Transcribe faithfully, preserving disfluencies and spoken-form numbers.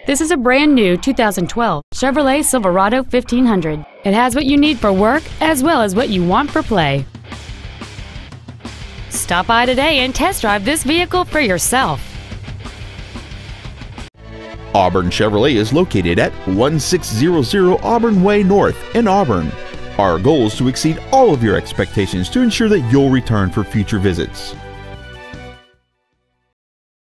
This is a brand new two thousand twelve Chevrolet Silverado fifteen hundred. It has what you need for work as well as what you want for play. Stop by today and test drive this vehicle for yourself. Auburn Chevrolet is located at one six zero zero Auburn Way North in Auburn. Our goal is to exceed all of your expectations to ensure that you'll return for future visits.